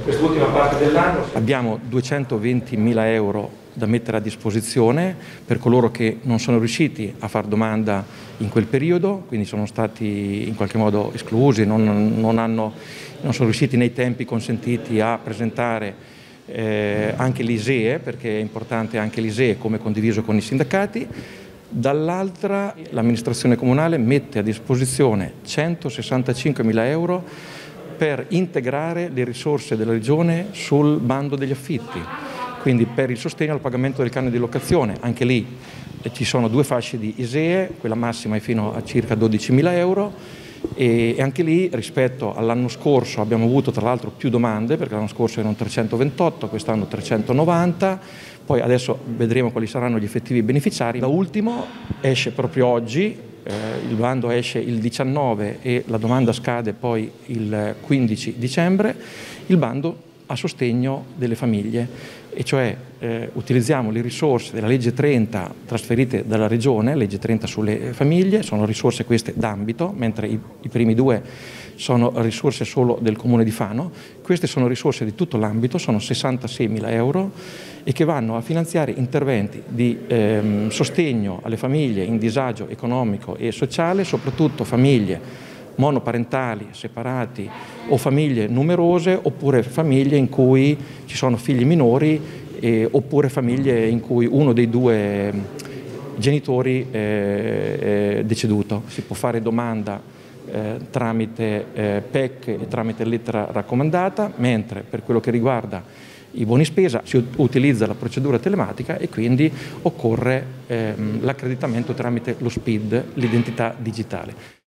quest'ultima parte dell'anno. Abbiamo 220.000 euro da mettere a disposizione per coloro che non sono riusciti a far domanda in quel periodo, quindi sono stati in qualche modo esclusi, non sono riusciti nei tempi consentiti a presentare anche l'ISEE, perché è importante anche l'ISEE come condiviso con i sindacati. Dall'altra l'amministrazione comunale mette a disposizione 165.000 euro per integrare le risorse della Regione sul bando degli affitti, quindi per il sostegno al pagamento del canone di locazione. Anche lì ci sono due fasce di ISEE, quella massima è fino a circa 12.000 euro e anche lì rispetto all'anno scorso abbiamo avuto tra l'altro più domande, perché l'anno scorso erano 328, quest'anno 390, poi adesso vedremo quali saranno gli effettivi beneficiari. Da ultimo esce proprio oggi, il bando esce il 19 e la domanda scade poi il 15 dicembre, il bando a sostegno delle famiglie, e cioè utilizziamo le risorse della legge 30 trasferite dalla Regione, legge 30 sulle famiglie, sono risorse queste d'ambito, mentre i primi due sono risorse solo del Comune di Fano. Queste sono risorse di tutto l'ambito, sono 66.000 euro e che vanno a finanziare interventi di sostegno alle famiglie in disagio economico e sociale, soprattutto famiglie monoparentali, separati o famiglie numerose, oppure famiglie in cui ci sono figli minori oppure famiglie in cui uno dei due genitori è deceduto. Si può fare domanda tramite PEC e tramite lettera raccomandata, mentre per quello che riguarda i buoni spesa si utilizza la procedura telematica e quindi occorre l'accreditamento tramite lo SPID, l'identità digitale.